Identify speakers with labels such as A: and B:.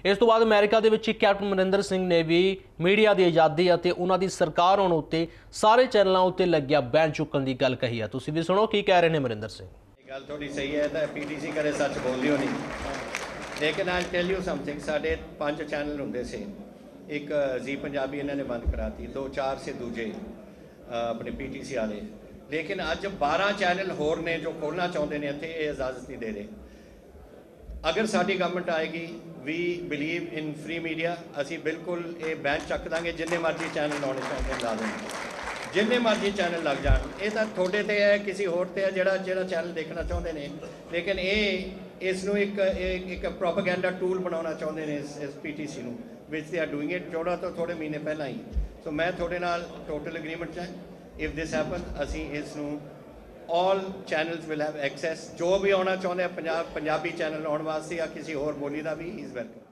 A: इस तो बाद अमेरिका ਦੇ ਵਿੱਚ कैप्टन अमरिंदर सिंह ने भी मीडिया की आज़ादी ਅਤੇ ਉਹਨਾਂ ਦੀ ਸਰਕਾਰ ਹੋਣ ਉੱਤੇ ਸਾਰੇ ਚੈਨਲਾਂ ਉੱਤੇ ਲੱਗਿਆ ਬੈਨ ਚੁੱਕਣ ਦੀ ਗੱਲ ਕਹੀ ਹੈ। ਤੁਸੀਂ ਵੀ ਸੁਣੋ ਕੀ ਕਹਿ ਰਹੇ ਨੇ ਅਮਰਿੰਦਰ ਸਿੰਘ।
B: ਗੱਲ ਤੁਹਾਡੀ ਸਹੀ ਹੈ ਤਾਂ ਪੀਟੀਸੀ ਕਦੇ ਸੱਚ ਬੋਲਦੀ ਹੋਣੀ, ਲੇਕਿਨ ਆਈ ਟੈਲ ਯੂ ਸਮਥਿੰਗ। ਸਾਡੇ 5 ਚੈਨਲ ਹੁੰਦੇ ਸੀ, ਇੱਕ ਜੀ ਪੰਜਾਬੀ ਇਹਨਾਂ ਨੇ ਬੰਦ ਕਰਾਤੀ, 2-4 ਸੇ ਦੂਜੇ ਆਪਣੇ ਪੀਟੀਸੀ ਵਾਲੇ, ਲੇਕਿਨ ਅੱਜ 12 ਚੈਨਲ ਹੋਰ ਨੇ ਜੋ ਖੋਲ੍ਹਣਾ ਚਾਹੁੰਦੇ ਨੇ ਇੱਥੇ, ਇਹ ਇਜਾਜ਼ਤ ਨਹੀਂ ਦੇ ਰਹੇ। अगर साड़ी गवर्नमेंट आएगी, we believe in free media, असी बिल्कुल ये बैन चक देंगे। जिन्ने मर्जी चैनल आने चाहिए ला देंगे, जिन्ने मर्जी चैनल लग जान। ये तो थोड़े ते है, किसी होर ते है ਜਿਹੜਾ चैनल देखना चाहते हैं, लेकिन ये इसनों एक प्रोपेगेंडा टूल बनाना चाहते हैं इस PTC ਨੂੰ, which they are doing it जोड़ा तो थोड़े महीने पहला ही। सो मैं थोड़े नाल टोटल एग्रीमेंट है, इफ दिस हैपन असी इसनों all channels will have access. जो भी आना चाहते हैं पंजाबी चैनल आने वास्ते या किसी होर बोली का भी इज़ वेलकम।